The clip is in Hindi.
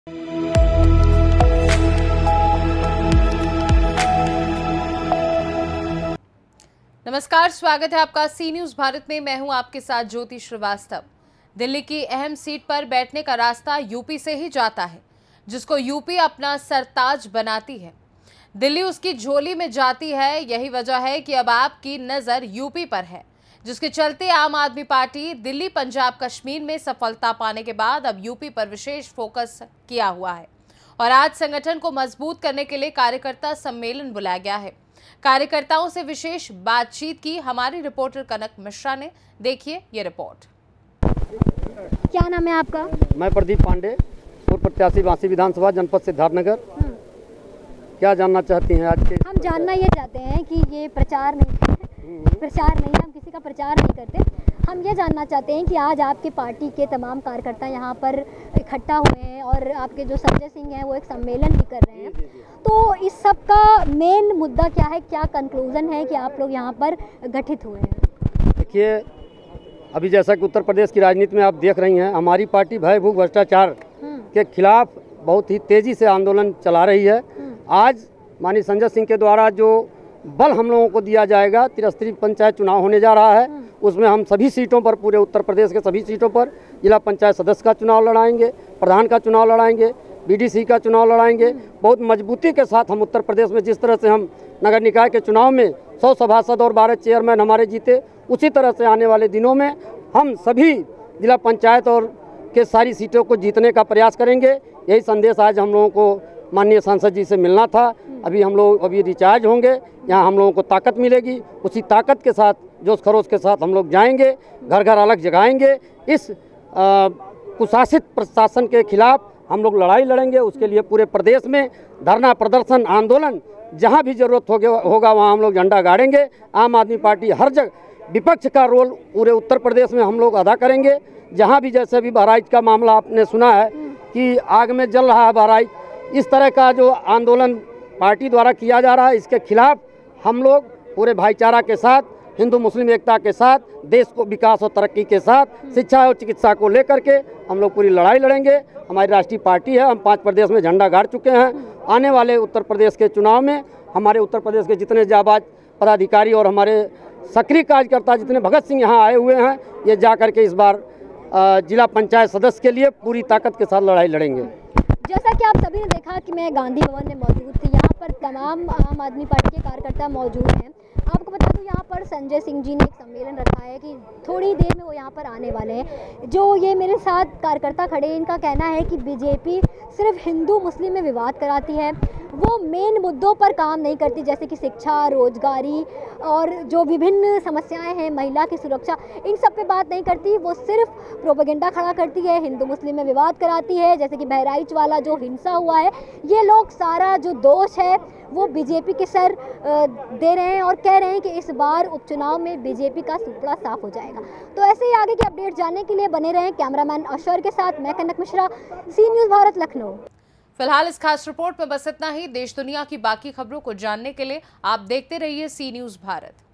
नमस्कार, स्वागत है आपका सी न्यूज भारत में। मैं हूं आपके साथ ज्योति श्रीवास्तव। दिल्ली की अहम सीट पर बैठने का रास्ता यूपी से ही जाता है, जिसको यूपी अपना सरताज बनाती है। दिल्ली उसकी झोली में जाती है। यही वजह है कि अब आपकी नजर यूपी पर है, जिसके चलते आम आदमी पार्टी दिल्ली, पंजाब, कश्मीर में सफलता पाने के बाद अब यूपी पर विशेष फोकस किया हुआ है और आज संगठन को मजबूत करने के लिए कार्यकर्ता सम्मेलन बुलाया गया है। कार्यकर्ताओं से विशेष बातचीत की हमारी रिपोर्टर कनक मिश्रा ने। देखिए ये रिपोर्ट। क्या नाम है आपका? मैं प्रदीप पांडे, पूर्व प्रत्याशी बांसी विधानसभा जनपद सिद्धार्थनगर। क्या जानना चाहती हैं आज के? हम जानना ये चाहते हैं कि ये प्रचार नहीं हम किसी का प्रचार नहीं करते। हम ये जानना चाहते हैं कि आज आपके पार्टी के तमाम कार्यकर्ता यहाँ पर इकट्ठा हुए हैं और आपके जो संजय सिंह हैं वो एक सम्मेलन भी कर रहे हैं। तो इस सब का मेन मुद्दा क्या है, क्या कंक्लूजन है कि आप लोग यहाँ पर गठित हुए हैं? देखिए, अभी जैसा कि उत्तर प्रदेश की राजनीति में आप देख रही हैं, हमारी पार्टी भय भूख भ्रष्टाचार के खिलाफ बहुत ही तेज़ी से आंदोलन चला रही है। आज माननीय संजय सिंह के द्वारा जो बल हम लोगों को दिया जाएगा, त्रिस्तरीय पंचायत चुनाव होने जा रहा है, उसमें हम सभी सीटों पर, पूरे उत्तर प्रदेश के सभी सीटों पर जिला पंचायत सदस्य का चुनाव लड़ाएंगे, प्रधान का चुनाव लड़ाएंगे, बीडीसी का चुनाव लड़ाएंगे। बहुत मजबूती के साथ हम उत्तर प्रदेश में, जिस तरह से हम नगर निकाय के चुनाव में 100 सभासद और 12 चेयरमैन हमारे जीते, उसी तरह से आने वाले दिनों में हम सभी जिला पंचायत और के सारी सीटों को जीतने का प्रयास करेंगे। यही संदेश आज हम लोगों को माननीय सांसद जी से मिलना था। अभी हम लोग रिचार्ज होंगे, यहाँ हम लोगों को ताकत मिलेगी। उसी ताकत के साथ, जोश खरोश के साथ हम लोग जाएंगे, घर घर अलग जगाएंगे। इस कुशासित प्रशासन के खिलाफ हम लोग लड़ाई लड़ेंगे। उसके लिए पूरे प्रदेश में धरना, प्रदर्शन, आंदोलन, जहाँ भी जरूरत होगा वहाँ हम लोग झंडा गाड़ेंगे। आम आदमी पार्टी हर जगह विपक्ष का रोल पूरे उत्तर प्रदेश में हम लोग अदा करेंगे। जहाँ भी, जैसे अभी बहराइच का मामला आपने सुना है कि आग में जल रहा है बहराइच, इस तरह का जो आंदोलन पार्टी द्वारा किया जा रहा है, इसके खिलाफ हम लोग पूरे भाईचारा के साथ, हिंदू मुस्लिम एकता के साथ, देश को विकास और तरक्की के साथ, शिक्षा और चिकित्सा को लेकर के हम लोग पूरी लड़ाई लड़ेंगे। हमारी राष्ट्रीय पार्टी है, हम 5 प्रदेश में झंडा गाड़ चुके हैं। आने वाले उत्तर प्रदेश के चुनाव में हमारे उत्तर प्रदेश के जितने जाबाज पदाधिकारी और हमारे सक्रिय कार्यकर्ता जितने भगत सिंह यहाँ आए हुए हैं, ये जा करके इस बार जिला पंचायत सदस्य के लिए पूरी ताकत के साथ लड़ाई लड़ेंगे। जैसा कि आप सभी ने देखा कि मैं गांधी भवन में मौजूद थी, यहाँ पर तमाम आम आदमी पार्टी के कार्यकर्ता मौजूद हैं। आपको बता दूं, यहाँ पर संजय सिंह जी ने एक सम्मेलन रखा है कि थोड़ी देर में वो यहाँ पर आने वाले हैं। जो ये मेरे साथ कार्यकर्ता खड़े हैं, इनका कहना है कि बीजेपी सिर्फ हिंदू मुस्लिम में विवाद कराती है, वो मेन मुद्दों पर काम नहीं करती, जैसे कि शिक्षा, रोजगारी और जो विभिन्न समस्याएं हैं, महिला की सुरक्षा, इन सब पे बात नहीं करती। वो सिर्फ प्रोपेगेंडा खड़ा करती है, हिंदू मुस्लिम में विवाद कराती है। जैसे कि बहराइच वाला जो हिंसा हुआ है, ये लोग सारा जो दोष है वो बीजेपी के सर दे रहे हैं और कह रहे हैं कि इस बार उपचुनाव में बीजेपी का सुपड़ा साफ हो जाएगा। तो ऐसे ही आगे की अपडेट जानने के लिए बने रहें कैमरामैन अशर के साथ। मैं कनक मिश्रा, सी न्यूज़ भारत, लखनऊ। फिलहाल इस खास रिपोर्ट में बस इतना ही। देश दुनिया की बाकी खबरों को जानने के लिए आप देखते रहिए सी न्यूज भारत।